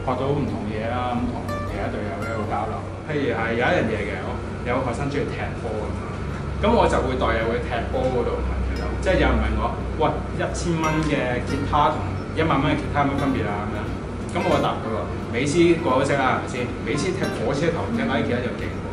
學到唔同嘢啦，咁同其他隊友一路交流。譬如係有一樣嘢嘅，我有個學生中意踢波咁我就會代入去踢波嗰度問佢咯。即係有人問我，喂，1000蚊嘅吉他同10000蚊嘅吉他有乜分別啊？咁樣，咁我答佢話，美斯過咗職啦，係咪先？美斯踢火車頭咁嘅拉吉他就勁。